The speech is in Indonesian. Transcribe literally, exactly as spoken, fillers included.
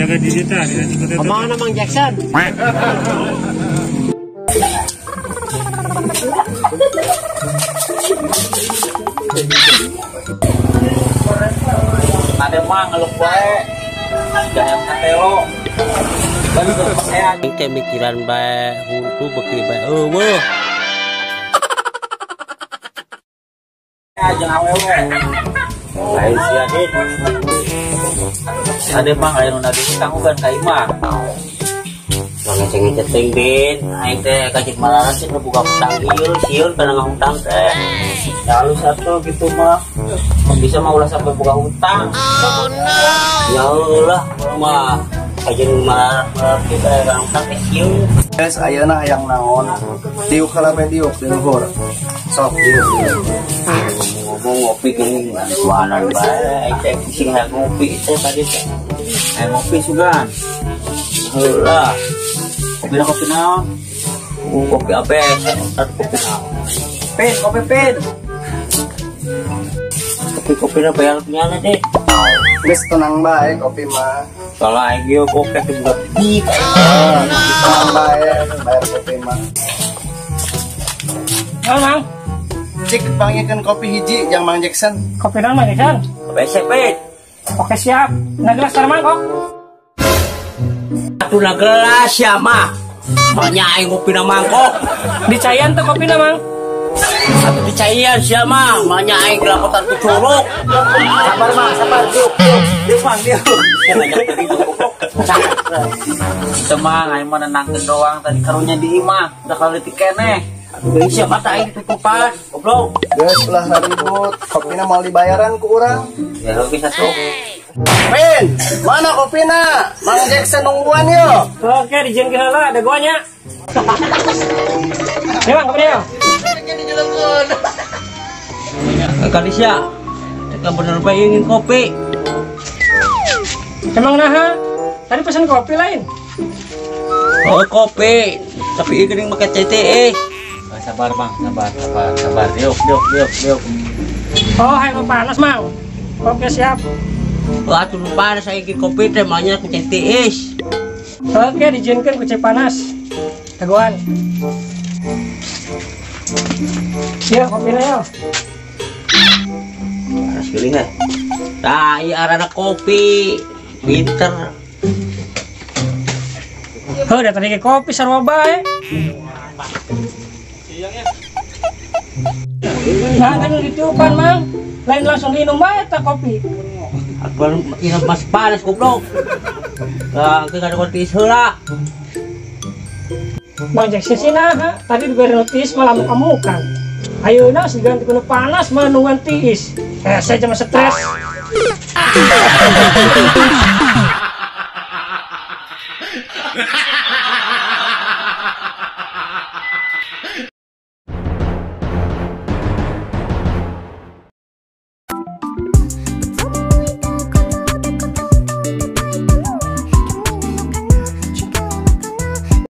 jaga diri ta. Kemana Mang Jackson? Ada mah ngeluk bae. Jangan katelo. Bagi saya Kita mikiran bae huntu beki bae eueuh. Jangan awewe. Lain sia dit. Ada mah aya nu nadi tanggugan ka imah. Mana ceng ceteng bin, aing teh kajit malaran sih buka hutang ieu, sieun kana ngahutang teh. Ya lu satu gitu mah. Bisa mah ulah sampai buka hutang. Oh no. Ya Allah, mah kajit malaran kita kana hutang teh sieun. Guys, ayeuna hayang naon? Tiuk halape tiuk di luhur. Sok tiuk. Ngomong ngopi geuning suanan bae, aing teh pusing hayang ngopi teh tadi teh. Ayo ngopi sugan. Heula. Kopi na kopi naon? Uh, kopi apa? Kopi naon? Pin, kopi pin. Kopi-kopi na bayar punya deh. Geus tenang bae kopi mah. Kalau aing ge kopi teh budak di. Tenang bae bayar kopi mah. Oh, Mang. Cik pangikeun kopi hiji jeung Mang Jackson. Kopi naon Mang Jackson? Kopi sepet. Oke, siap. Nah, gelas karena mangkok. Atuh na gelas ya mah. Banyak aing kopi na mangkok. Dicayan tuh kopi na, Mang. Atuh dicaian sia mah, banyak aing kelapotan ku curug. Sabar mah, sabar. Diuk, diuk. Diuk mah, diuk. Itu mah aing mah nenangkeun doang tadi karunya di imah. Da kalau leutik keneh. Geus siapa tah aing tutupan, goblok. Geus ulah ribut, kopina mau dibayaran ku urang. Ya lu bisa tuh. Pin, mana kopina? Mang Jackson nungguan yo. Oke, dijengkeun heula ada guanya. Nih, Mang, kopi ya. Kadisya, kita bener bae ingin kopi. Emang naha? Tadi pesan kopi lain. Oh kopi, tapi ingin pakai C T E. Sabar bang, sabar, sabar, sabar. Diuk, diuk, diuk, diuk. Oh, hai mau panas, Mang. Oke, siap. Wah, tuh lupa saya ingin kopi teh maunya ku C T S. Oke, dijengkeun ku cek panas. Teguan. Iya, kopinya ya. Panas geuning heh. Tah, ieu arana kopi. Pinter. Oh, udah tadi ke kopi sarua bae. Nah, kan ditiupan, Mang. Lain langsung diinum bae ta kopi. Aku kira mas panas goblok. Lah, ke kada kopi heula. Bang Jackson sih nah, tadi diberi notis malah muka-mukan. Ayeuna sigan teu panas mah nungguan tiis. Eh, saya cuma stres.